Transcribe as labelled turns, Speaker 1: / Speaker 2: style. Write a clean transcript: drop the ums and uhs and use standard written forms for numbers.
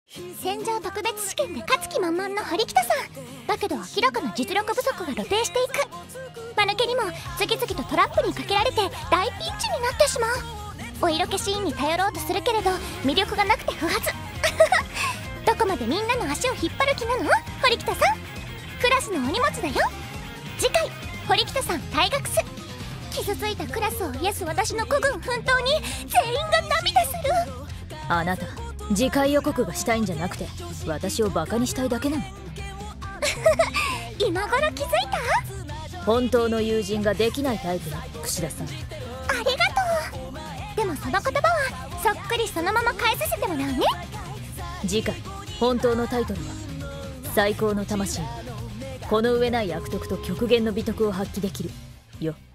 Speaker 1: 戦場特別試験で勝つ気満々の堀北さんだけど、明らかな実力不足が露呈していく。間抜けにも次々とトラップにかけられて大ピンチになってしまう。お色気シーンに頼ろうとするけれど魅力がなくて不発どこまでみんなの足を引っ張る気なの堀北さん。クラスのお荷物だよ。次回堀北さん退学す。傷ついたクラスを癒す私の孤軍奮闘に全員が涙する。
Speaker 2: あなた次回予告がしたいんじゃなくて私をバカにしたいだけなの
Speaker 1: 今頃気づいた？
Speaker 2: 本当の友人ができないタイプの櫛田さん。
Speaker 1: ありがとう。でもその言葉はそっくりそのまま返させてもらうね。
Speaker 2: 次回本当のタイトルは最高の魂、この上ない悪徳と極限の美徳を発揮できるよ。